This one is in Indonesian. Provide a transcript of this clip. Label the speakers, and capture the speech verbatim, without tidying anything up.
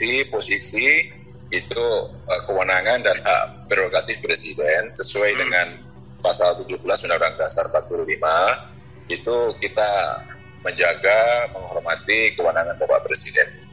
Speaker 1: fungsi, posisi itu uh, kewenangan dan hak prerogatif presiden sesuai hmm. dengan pasal tujuh belas Undang-Undang Dasar empat puluh lima. Itu kita menjaga, menghormati kewenangan Bapak Presiden.